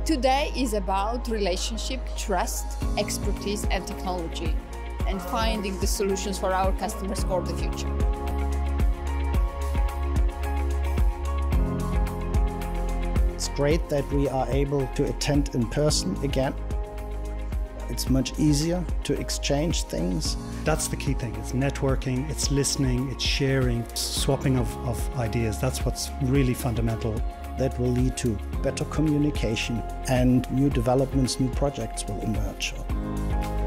Today is about relationship, trust, expertise and technology, and finding the solutions for our customers for the future. It's great that we are able to attend in person again. It's much easier to exchange things. That's the key thing. It's networking, it's listening, it's sharing, swapping of ideas. That's what's really fundamental. That will lead to better communication and new developments, new projects will emerge.